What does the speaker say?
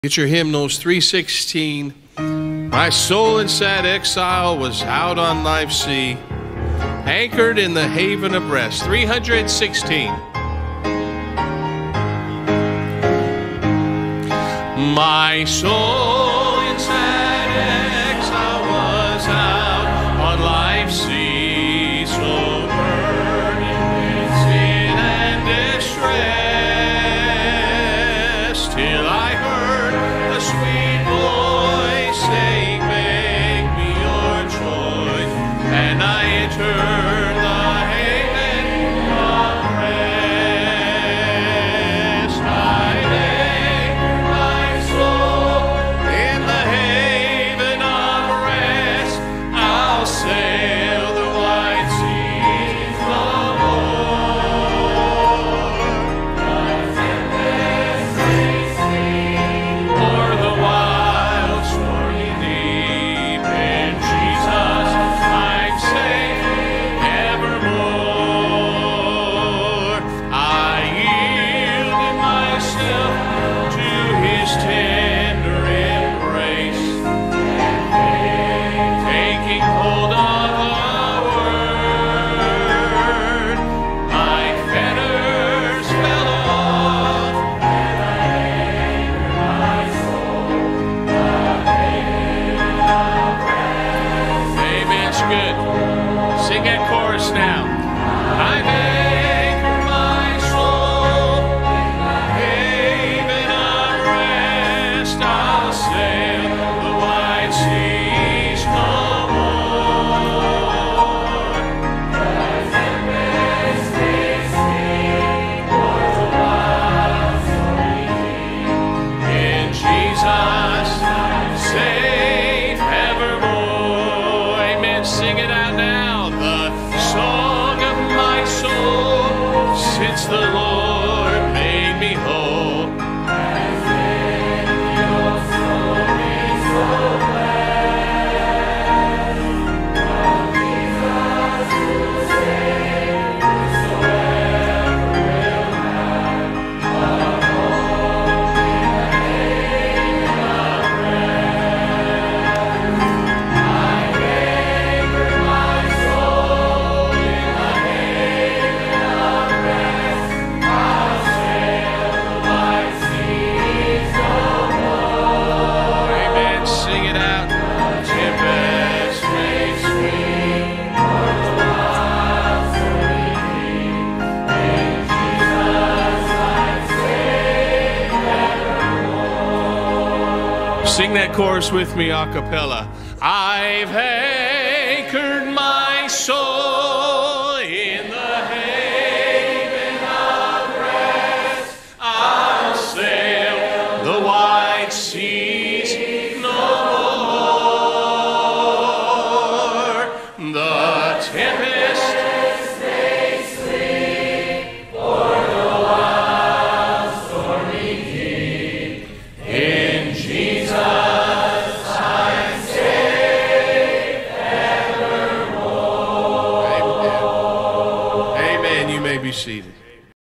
Get your hymnals, 316. My soul in sad exile was out on life's sea, anchored in the haven of rest, 316. My soul in sad exile was out on life's sea, so burdened with sin and distress, till I heard a sweet voice say, make me your choice, and I entered the haven of rest. I anchored my soul in the haven of rest. I'll sail the wide seas no more. The tempest may sweep o'er the wild stormy deep. In Jesus I'm safe evermore. I yielded myself to His tender embrace, taking hold of the word. My fetters fell off, and I anchored my soul, the haven of rest. Amen. It's good. Sing that chorus now. I've anchored my soul in the haven of rest. I'll sail the wide seas no more. The tempest may sweep o'er the wild stormy deep. In Jesus I'm safe evermore. Amen. Sing it out now. The song of my soul, since the Lord made me whole. Has been your story so blessed. From Jesus who saved, whosoever will have a home in the haven of rest. I anchored my soul in the haven of rest. I'll sail the wide seas no more. Amen. Sing it out. Tempest may sweep o'er the wild stormy deep. In Jesus I'm safe evermore. Sing that chorus with me a cappella. I've anchored my soul in the haven of rest. I'll sail the wide seas no more. The tempest may sweep o'er the wild stormy deep. In Jesus I'm safe evermore. Amen. Amen. You may be seated.